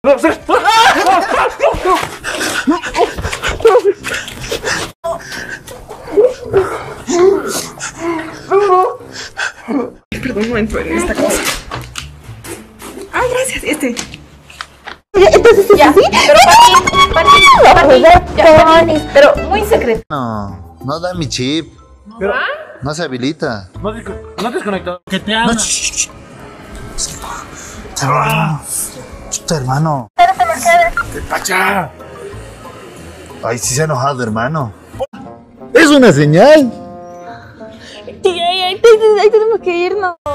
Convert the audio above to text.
Perdón, un momento en esta cosa. Ay, gracias, Entonces, ya, ¿sí? Patín, pero muy secreto. No, no da mi chip. Pero, No se habilita. no te desconectado. Que te habla. Chuta, hermano. ¿Qué pacha? Ay, sí se ha enojado, hermano. Es una señal. Ahí tenemos que irnos.